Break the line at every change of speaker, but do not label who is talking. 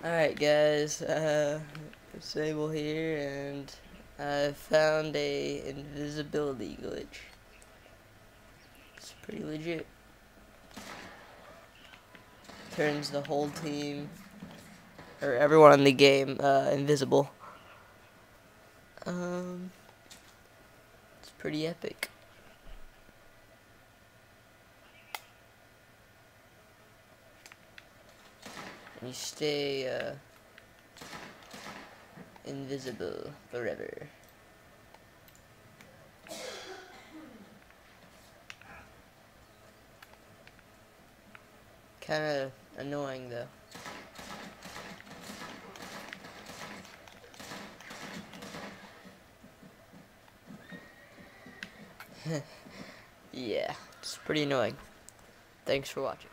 Alright guys, Sable here, and I found a invisibility glitch. It's pretty legit. Turns the whole team, or everyone in the game, invisible. It's pretty epic. And you stay, invisible forever. Kinda annoying though. Yeah, it's pretty annoying. Thanks for watching.